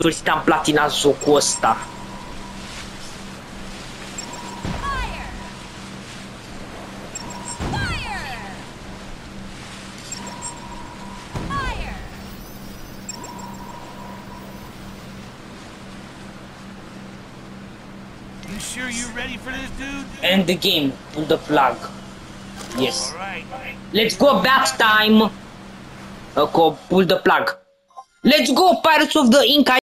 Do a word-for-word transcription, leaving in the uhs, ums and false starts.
sfârșit am platinat jocul ăsta. You sure you ready for this, dude? End the game. Pull the plug. Yes. Let's go back time. Uh, pull the plug. Let's go, Pirates of the Inca.